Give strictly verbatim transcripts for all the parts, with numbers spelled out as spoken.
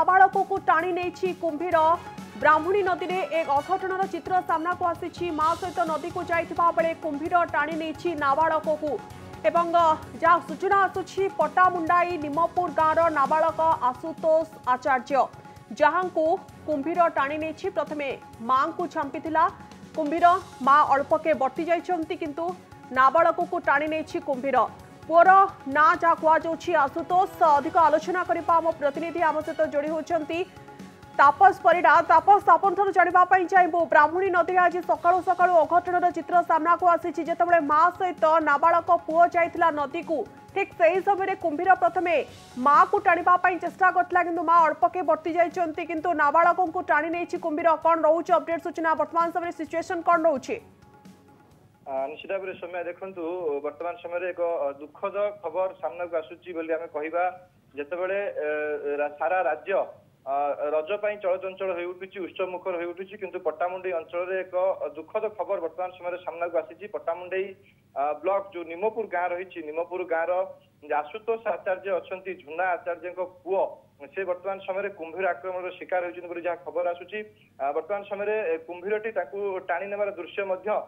नाबालक को टाणी नहीं कुंभीर ब्राह्मणी नदी में एक अघटनर चित्र सामना को आसी माँ सहित नदी को जाइथिबा बेले कुंभीर टाणी नहीं नाबालक को एवं जहाँ सूचना आसुछि पट्टामुंडाई निमपुर गाँवर नाबालक आशुतोष आचार्य जहां को कुंभीर टाणी नहीं प्रथमे मां को छांपीथिला कुंभीर माँ अल्पके बर्ती जाइछंती किंतु नाबालक को टाणी नहीं कुंभीर पुअर ना जहाँ कहुच्छी आशुतोष अधिक आलोचना करने आम प्रतिनिधि आम सहित जोड़ी होती तापस परिडा तापस आपन ठूँ जानापी चाहबू ब्राह्मणी नदी आज सकाळु सकाळु अघटनर चित्र सामना को आसी जितेबाला माँ सहित नाबालक पुओ जाइथिला नदी को ठीक से ही समय कुंभीर प्रथमे माँ को टाणी चेष्टा करथिला किंतु माँ अल्पके बर्ती जाइछंती किंतु नाबालक को टाणी नहीं कुंभीर कौन रोच अपडेट सूचना वर्तमान समय सिचुएशन कौन रोचे निश्चित भाव में समय देखु वर्तमान समय एक दुखद खबर सामना को आसूची बोली आमे कहिबा जेतेबेले सारा राज्य रज पाई चलचंचल हो उठुची उत्सव मुखर हो उठुची किंतु पट्टामुंडई अंचल एक दुखद खबर वर्तमान समय सामना को आसी पट्टामुंडई ब्लॉक जो निमपुर गाँ रही निमपुर गाँव आशुतोष आचार्य अच्छा झुना आचार्य पुओ से वर्तमान समय कुंभीर आक्रमण शिकार होती जहाँ खबर आसूची वर्तमान समय कुंभीरटी टाणी नेबार दृश्य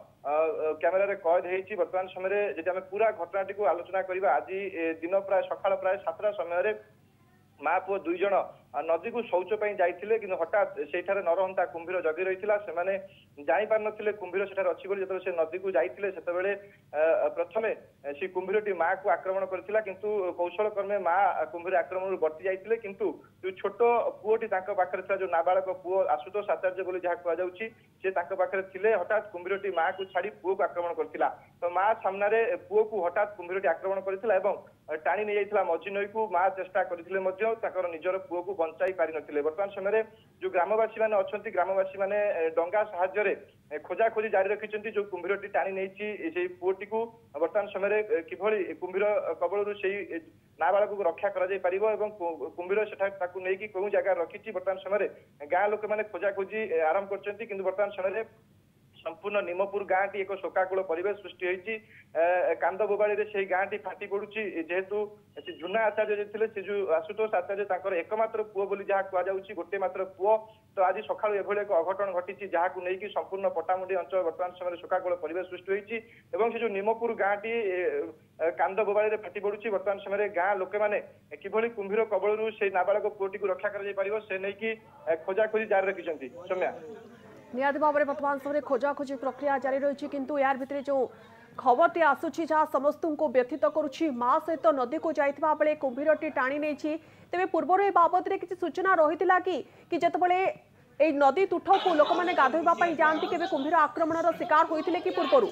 कैमेरा कैद होती वर्तमान समय जब आम पूरा घटनाटी को आलोचना करवा आज दिन प्राय सकाळ प्राय सातटा समय माँ पुओ दुई जन नदी को शौच जाइए कि हठात से नरहंता कुंभीर जगी रही से जापार ना कुंभीर सेठार अच्छी जो से नदी को जाते से प्रथमे सी कुंभीरटी माँ को आक्रमण करथिला किंतु कौशल क्रमे माँ कुंभीर आक्रमण बर्ती जाइए किंतु जो छोट पुओटी पाखे था जो नाबालक पुओ आशुतोष आचार्य बोली जहाँ कहुच्छी से पाखे थे हठात कुंभीरटी माँ को छाड़ी पुओ को आक्रमण करथिला तो माँ सामने पुओ को हठात कुंभीरटी आक्रमण करथिला एवं टाणी नहीं जाइथिला मझी नई को माँ चेष्टा करथिले मध्य ताकर निजर पुओ को बंचाई पारि नथिले वर्तमान समय जो ग्रामवासी माने अच्छी ग्रामवासी माने डंगा साहाय्य खोजा खोजी जारी रखिंट जो कुंभीरटी टाणी नहीं पुओटी को वर्तमान समय किभली कुंभीर कबल से नाबालक को रक्षा कर कुंभीर सेठा नहीं कौन जगह रखी वर्तमान समय गाँ लोक मैंने खोजा खोजी आरंभ कर वर्तमान समय संपूर्ण निमपुर गाँ टी एक शोकाकूल परिवेश सृष्टि होती कांद बोबाड़ी से गाँ टी फाटी पड़ुची जेहेतु झुना आचार्य थे से जो आशुतोष आचार्य एकमात्र पुओ बोली जहाँ कहुच्छी गोटे मात्र पुओ तो आज सका एभली एक अघटन घटी जहाँ को लेकिन संपूर्ण पट्टामुंडी अंचल वर्तमान समय शोकाकूल परिवेश सृष्टि होती से जो निमपुर गाँ टी कांद बोबाड़ी फाटी पड़ुची वर्तमान समय गाँ लोक मैंने किभली कुंभीर कबल से नाबालक पुओटी को रक्षा कर खोजा खोजी जारी रखिंट सौम्या निहाती भाव में वर्तमान समय खोजाखोजी प्रक्रिया जारी रही किंतु यार भितर जो खबरटी आसूची जहाँ समस्त को व्यथित करुच्ची माँ सहित नदी को जाइथिबा बेले कुंभीरटी टाणी नहीं तेज पूर्व ए बाबद में किसी सूचना रही कि कि जितेबाला ए नदी तुठ को लोक मैंने गाधोइबा जाती केबे कुंभीर आक्रमणर शिकार होइथिले कि पूर्व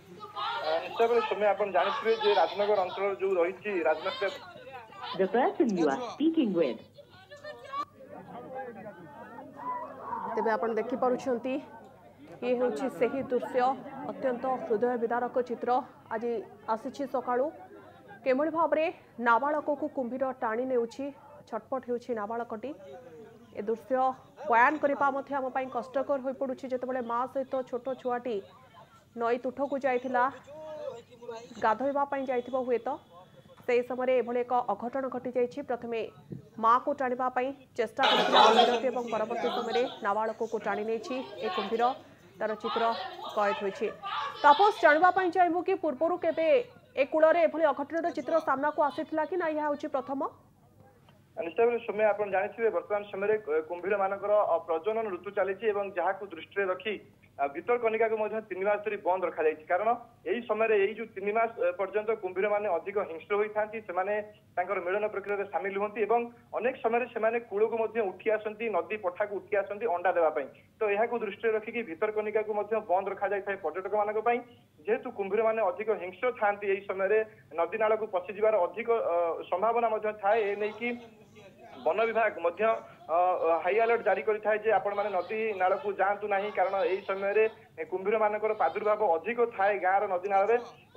निश्चय भाव समय आप जानते राजनगर अंचल जो रही Rajnagar The person you are speaking with तेज आप देखिपुंट ये हूँ से ही दृश्य अत्यंत हृदय विदारक चित्र आज आसी सकाळु केमरी भाव में नाबालक को कुंभीर टाणी नेउछि छटपट होउछि नाबालकटी ए दृश्य बयान करने कष्टकर हो पड़ुछि जेतेबेले माँ सहित छोट छुआटी नई तुठ को जाइथिला गाधोइबा जाइथिबो हुए तो से समय एभली एक अघटन घटी जाइछि प्रथमे माँ को टाणिबा चेष्टा कर परवर्ती समय नाबालक को टाणी नहीं ए कुंभीर तार चित्र कैद होइछि तापस जानिबा चाहबू कि पूर्वर केबे ए कूल एभली अघटनर चित्र सामना को आसीथिला कि ना यह होछि प्रथम निश्चय भाव समय आप जानते वर्तमान समय कुंभीर मानकर प्रजनन ऋतु चली जहाँ को दृष्टि रखी भितरकनिका को तीन मास धरी बंद रखा जाए कारण यही समय यही जो तीन मास पर्यंत कुंभीर मैंने अधिक हिंस्र होता से मिलन प्रक्रिया सामिल होती अनेक समय से कूल को उठी आसती नदी पठा को उठी आसती अंडा देवाई तो यह दृष्टि रखिकी भितरकनिका को बंद रखा जाए पर्यटक मान जेहेतु कुंभीर मैंने अधिक हिंस्र था यही समय नदी नाल को पशिजार अधिक संभावना थाए नहीं वन विभाग हाई अलर्ट जारी करें आपण मैंने नदी नाल को जातु ना कारण यही समय कुंभीर मानकर प्रादुर्भाव अधिक थाए गाँव नदी नाल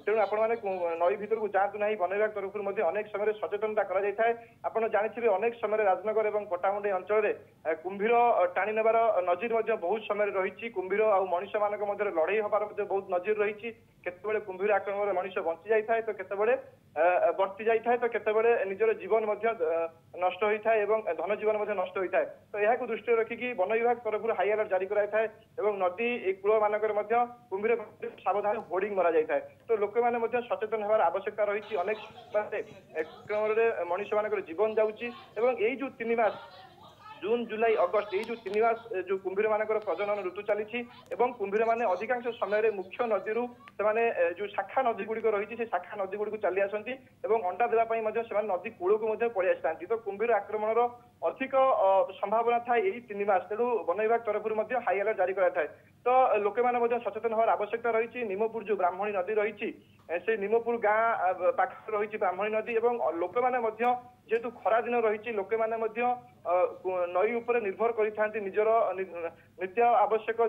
तेणु आपण मैंने नई भितर को जातु ना वन विभाग तरफ अनेक समय सचेतनता कर जानी अनेक समय राजनगर और पट्टामुंडई अंचल में कुंभीर टाणी नेबार नजीर बहुत समय रही कुंभीर आ मनुष्य मान लड़ई हबार बहुत नजीर रही केतबेले कुंभीर आक्रमण मनुष्य बंची जाए तो केतबेले बर्ती जाए तो केतबेले निजर जीवन नष्ट होता है और धन जीवन नष्ट होता है तो यह दृष्टि रखिकी वन विभाग तरफ हाई अलर्ट जारी कराई नदी कूल मानक कुंभीर सावधान होर्डिंग मरा जाए तो लोक मैंने सचेतन होवार आवश्यकता रही अनेक आक्रमण मनुष्य मान जीवन जाऊँगी यही जो तीन मास जून जुलाई अगस्त ये जो तीन मास जो कुंभीर मान प्रजनन ऋतु चली कुंभीर मैंने अधिकांश समय मुख्य नदी से जो शाखा नदी गुड़िक रही से शाखा नदी गुड़ी चली आसती अंडा देवाई नदी कूल को पलि आसता तो कुंभीर आक्रमण अधिक संभावना था यही तीन मास तेणु वन विभाग तरफ हाई अलर्ट जारी कराए तो लोक मैंने सचेतन होवार आवश्यकता रही निमपुर जो ब्राह्मणी नदी रही से निमपुर गाँ पाखे रही ब्राह्मणी नदी और लोक मैंने जेहेतु खरा दिन रही लोक मैंने नई उपर निर्भर करते निजर नित्य आवश्यक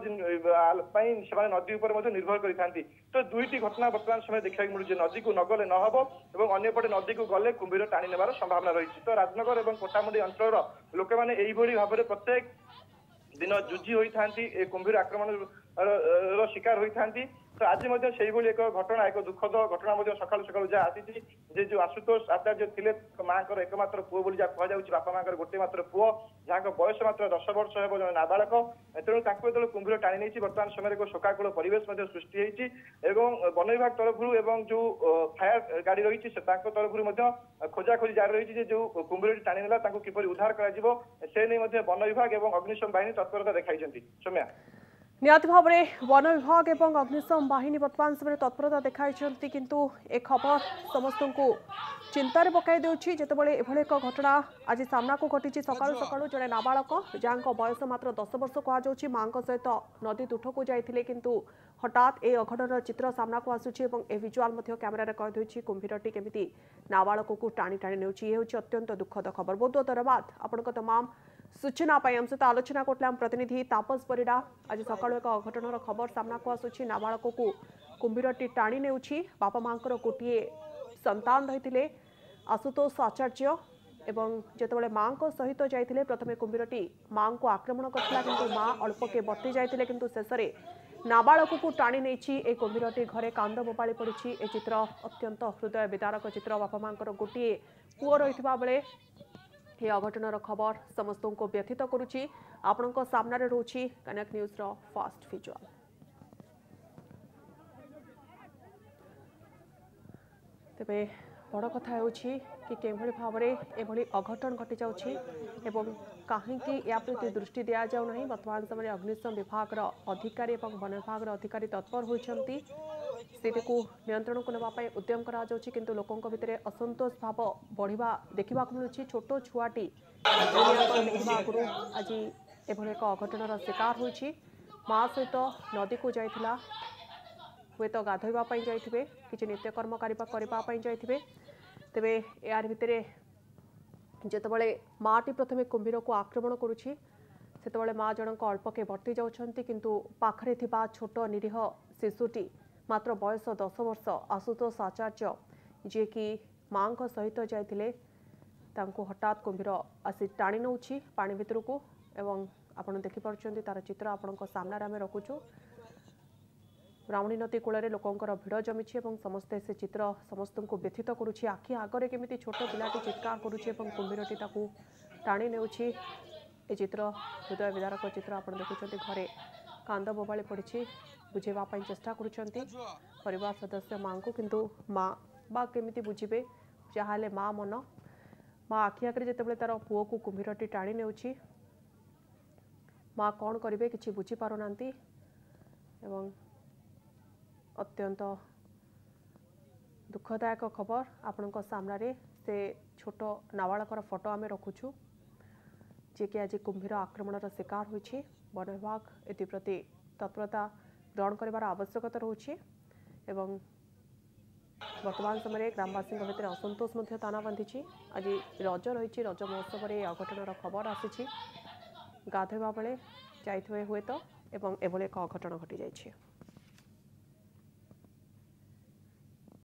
नदी उपर निर्भर करते तो दुईटी घटना बर्तमान समय देखा मिलूँ नदी को नगले नहब और अंपटे नदी को गले कुंभीर टाणी नेबार संभावना रही तो राजनगर और पट्टामुंडई अंचल लोक मैंने यही भाव में प्रत्येक दिन जुझी होता कुंभीर आक्रमण शिकार होती तो आज एक घटना एक दुखद घटना सका सका जहाँ आसी जो आशुतोष आचार्य थे माँ एकमात्र पुओ बोली जहाँ कहु बापा माँ गोटे मात्र पुओ जहाँ बयस मात्र दस वर्ष है जन नाबालक तेणु जो कुंभीर टाणी नहीं बर्तमान समय एक शोकाकूल परिवेश सृष्टि होती वन विभाग तरफ जो फायर गाड़ी रही तरफ खोजाखोजी जारी रही जो कुंभीर टाणी नेला किपर उद्धार कर वन विभाग और अग्निशम बाहिनी तत्परता देखा सौम्या निहत भाव में वन विभाग और अग्निशम बाहिनी बर्तमान समय तत्परता देखा किंतु ए खबर समस्त को चिंतार पकई देउछि जेतेबेले एभले एक घटना आज सामना को घटी सकाळु सकाळु जड़े नाबालक जहाँ बयस मात्र दस वर्ष कहुच्छी माँ सहित नदी तुठ को जाइथिले किंतु हठात ए अघटन चित्र सामना को आसुछि एवं ए विजुआल मध्य कैमेरा कैद होइछि कुंभीरटी केमिति नाबालक को टाणी टाणी नेउछि ये होछि अत्यंत दुखद खबर बहुत बहुत धन्यवाद आपनक तमाम सूचना आम सहित आलोचना करते प्रतिनिधि तापस परिडा आज सकाळु एक अघटन खबर सामना को आसुछि नाबालक को कुंभीरटी टाणी नेउछि बापा माँ गोटे संतान रही आशुतोष आचार्य एवं जेतेबेले माँ सहित जाइथिले प्रथमे कुंभीरटी माँ को आक्रमण करथिला किंतु माँ अल्पके बर्ती जाइथिले किंतु शेषरे नाबालक को टाणी नहीं ए कुंभीरटी घरे कांद बोपाड़ी पड़ी ए चित्र अत्यंत हृदय विदारक चित्र बापा माँ गोटे पुओ रही बेले ये अघटनर खबर समस्त को व्यथित करुच्ची आपण सामने रोची कनेक्ट न्यूज रो फास्ट विजुअल तेबे बड़ कथा होछि कि केभଳି भाव एभଳି अघटन घटी जाउछि एवं कहीं या प्रति दृष्टि दिया जाउ नहीं वर्तमान समय अग्निशम विभाग अधिकारी और वन विभाग अधिकारी तत्पर होइछंती स्थिति को नियंत्रण को नेबाई उद्यम करा जाउछि किंतु लोकों भितर असंतोष भाव बढ़िबा देखा मिलूँ छोट छुआटी देखा आगु आज एभଳି एक अघटनर शिकार होइछि माँ सहित नदी को जाइथिला हुए तो गाधोवाई जाइथिबे किछि नित्यकर्म करने जाइथिबे तेबे यार भितर जेतेबेले माटी प्रथमे कुंभीर को आक्रमण करुछि सेतेबेले माँ जनक अल्पके बर्ती जाउछंती किंतु पाखरे थिबा छोट निरीह शिशुटी मात्र बयस दस वर्ष आशुतोष आचार्य जे कि माँ सहित जाइथिले तांको हठात कुंभीर आसी टाणी नउछि पानी भितर को एवं आपण देखि पारुछंती तार चित्र आपणक सामने आमे रखुछु ब्राह्मणी नदी कूल लोकंर भिड़ जमी और समस्ते से चित्र समस्त को व्यथित करुच्ची आखि आगरे केमिति छोट पिलाटी चित्कार करुच्ची कुंभीरटी ताकू टाणी नेउछि ए चित्र हृदय विदारक चित्र आप देखुं घरे कांद बोबाड़ी पड़ी बुझेवाई चेष्टा करुँच परिवार सदस्य माँ को किंतु माँ बा केमिति बुझे जहाँ माँ मन माँ आखि आगे जितेबाला तार पुओ को कुंभीरटी टाणी नेउछि माँ कौन करेंगे कि बुझीपारना एवं अत्यंत दुखदायक खबर आपण सामने से छोट नाबालकर फोटो आम रखुचु जे कि आज कुंभीर आक्रमणर शिकार होइछि वन विभाग एप्रति तत्परता ग्रहण कर आवश्यकता रोचे एवं वर्तमान समय ग्रामवासी भितर असंतोष ताना बांधी आज रज रही रज महोत्सव में अघटनर खबर आसी गाधोवा बेले जाइए हुए तो एवं एभली एक अघटन घटी जाइए।